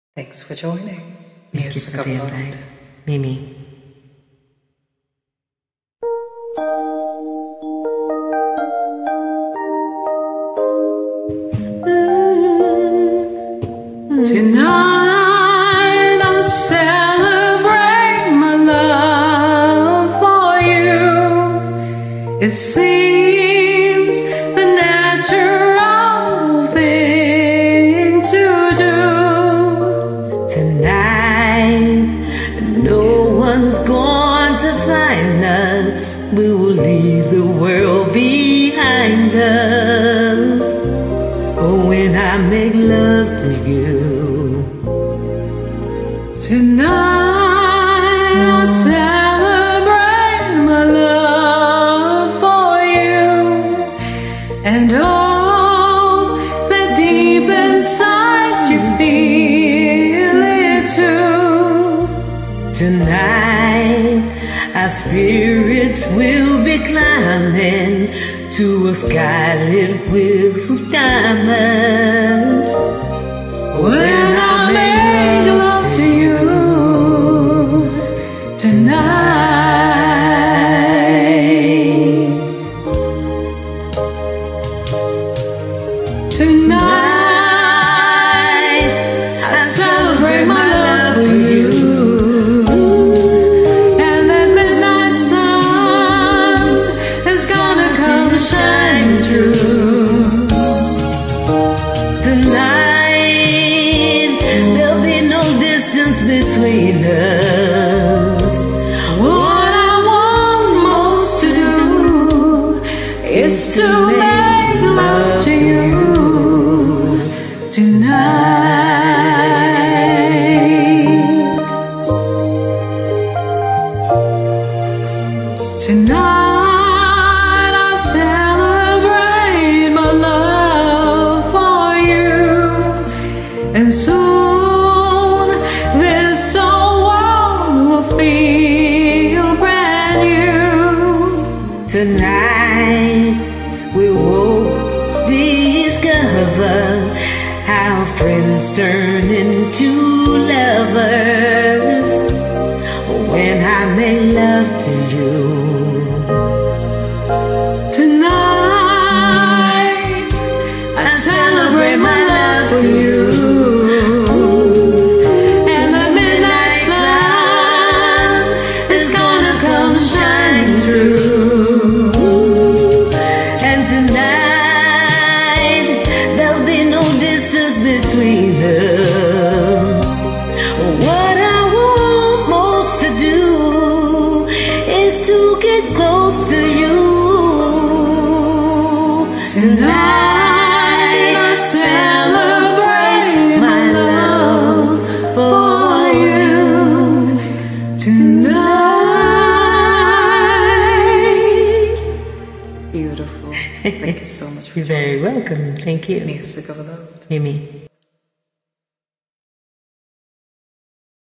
Thanks for joining. Thank you for the invite, Mimi. Tonight I'll celebrate my love for you. It seems the natural thing to do. Tonight, no one's going to find us. We will leave the world behind us. Oh, when I make love to you. Tonight I'll celebrate my love for you, and all that deep inside you feel it too. Tonight our spirits will be climbing to a sky lit with diamonds. When I make love to you tonight, tonight I celebrate my love for you, and that midnight sun is gonna come shine through. Tonight there'll be no distance between us. What I want most to do is to make love to you tonight. Tonight I'll celebrate my love for you, and soon this whole world will feel brand new. Tonight we will discover how friends turn into lovers when I make love to you. Tonight I celebrate my love for you, and the midnight sun is gonna come shine through. And tonight there'll be no distance between us. What I want most to do is to get close to you. Tonight I celebrate my love for you. Tonight. Beautiful. Thank you so much for You're very welcome. Thank you. Music of Love. Mimi.